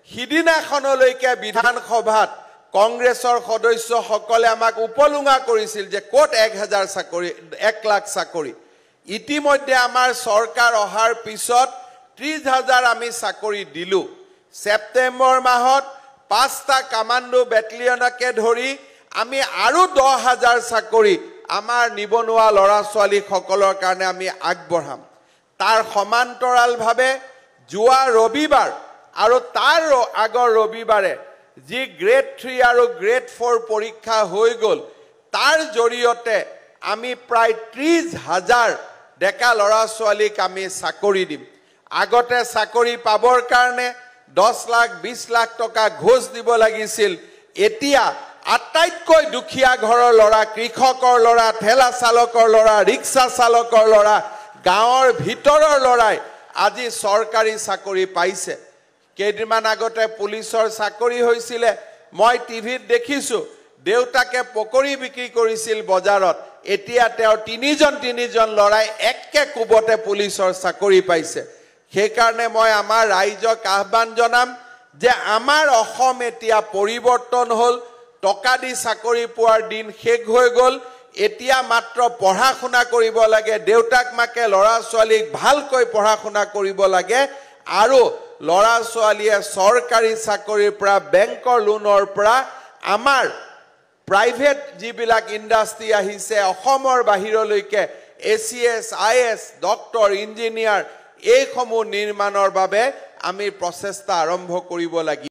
সিদিনাখনলৈকে বিধানসভাত কংগ্ৰেছৰ সদস্যসকলে আমাক উপলুঙা কৰিছিল যে কোট 1000 চাকৰি 1 লাখ চাকৰি ইতিমধ্যে আমাৰ চৰকাৰ অহাৰ পিছত 30000 আমি চাকৰি দিলু সেপ্টেম্বৰ মাহত 5টা কমান্ডো ব্যাটালিয়নকে ধৰি আমি আৰু 10000 চাকৰি আমাৰ নিবনুৱা লৰা ছোৱালী সকলৰ কাৰণে আমি আগবঢ়াম তাৰ সমান্তৰালভাৱে জুৱা ৰবিবাৰ আৰু তাৰ আগৰ ৰবিবাৰে যি গ্ৰেড 3 আৰু গ্ৰেড 4 পৰীক্ষা হৈ গল তাৰ জৰিয়তে আমি প্ৰায় 30000 ডেকা লৰা ছোৱালীক আমি চাকৰি দিম আগতে চাকৰি পাবৰ কাৰণে 10 লাখ 20 লাখ টকা ঘোষ দিব লাগিছিল এতিয়া আটাইতকৈ দুখীয়া ঘৰৰ লৰা কৃষকৰ লৰা ঠেলা চালকৰ লৰা ৰিক্সা চালকৰ লৰা গাঁৱৰ ভিতৰৰ লৰাই আজি চৰকাৰী চাকৰি পাইছে কেইদিনমান আগতে পুলিচৰ চাকৰি হৈছিল মই টিভিত দেখিছো দেউতাকে পকৰি বিক্ৰী কৰিছিল বজাৰত এতিয়া তেওঁ তিনিজন লৰাই একে কুবতে পুলিচৰ চাকৰি পাইছে সেই কাৰণে মই আমাৰ ৰাইজক আহ্বান জনাম যে আমাৰ অসম এতিয়া পৰিৱৰ্তন হল টকা দি চাকৰি পোৱাৰ দিন শেষ হৈ গল এতিয়া মাত্ৰ পঢ়া শুনা কৰিব লাগে দেউতাক মাকে লৰা ছোৱালীক ভালকৈ পঢ়া শুনা কৰিব লাগে আৰু লৰা ছোৱালীয়ে চৰকাৰী চাকৰিৰ পৰা বেংকৰ লোনৰ পৰা আমাৰ প্ৰাইভেট যিবিলাক ইণ্ডাষ্ট্ৰি আহিছে অসমৰ বাহিৰলৈকে এচিএস আইএস ডক্টৰ ইঞ্জিনিয়াৰ এই সমূহ নিৰ্মাণৰ বাবে আমি প্ৰচেষ্টা আৰম্ভ কৰিব লাগিব